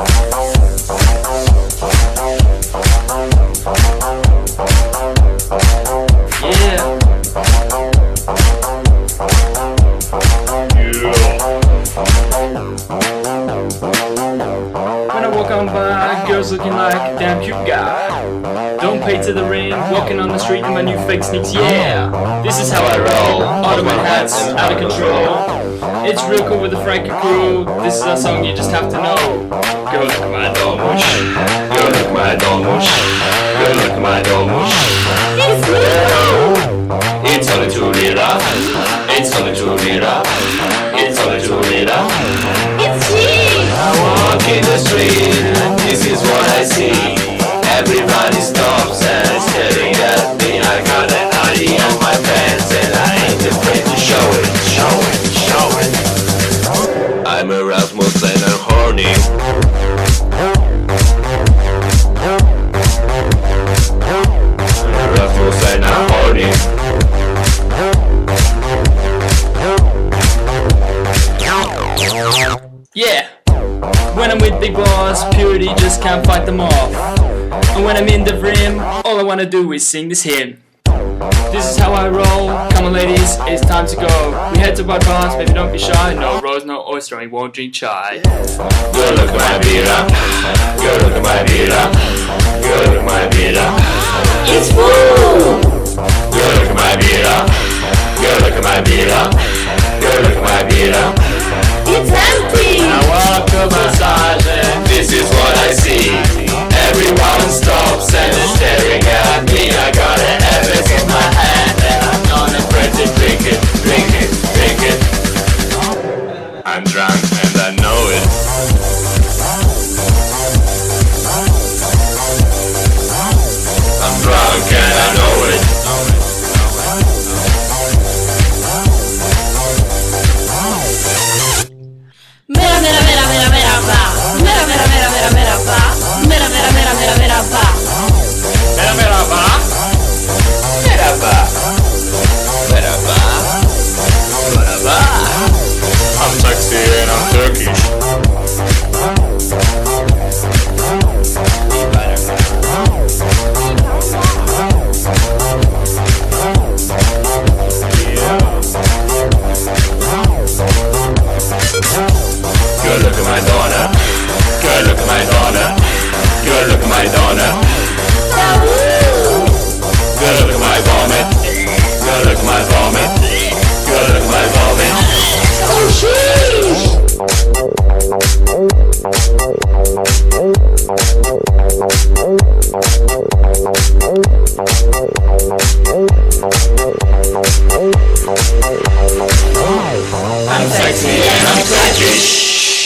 Looking like a damn cute guy. Don't pay to the ring, walking on the street in my new fake sneaks, yeah. This is how I roll, Ottoman hats, out of control. It's real cool with the franka crew, this is a song you just have to know. Go look at my Dolmus, go look at my Dolmus, go look at my Dolmus. It's only 2 Lyra, it's only 2 Lyra, it's only 2 Lyra. It's cheap! I walk in the street, this is what I see. Everybody stops and is staring at me. I got an ID on my pants and I ain't afraid to show it, show it, show it. I'm Erasmus and I'm horny. Erasmus and I'm horny. Yeah! When I'm with big boss, purity just can't fight them off. And when I'm in Devrim, all I wanna do is sing this hymn. This is how I roll, come on ladies, it's time to go. We head to our bars, baby don't be shy. No rose, no oyster, I won't drink chai. Go look at my beer, go look at my beer, go look at my beer. It's full! Go look at my beer, go look at my beer, go look at my beer. It's empty! I walk up beside it, this is what I see. Everyone stops and is staring at me. I got an FS in my hand and I'm not afraid to drink it, drink it, drink it. I'm drunk and I know it. I'm drunk and I know it. Mera mera mera mera mera va. Mera mera mera mera mera va. Mera mera mera mera mera va. Mera mera va. Mera va. Mera va. Mera va. I'm sexy and I'm Turkish. Go look at my daughter. Go look at my daughter. Go look at my daughter. Go look at my vomit. Go look at my vomit. Go look at my vomit. Oh sheesh! I'm sexy and I'm Turkish.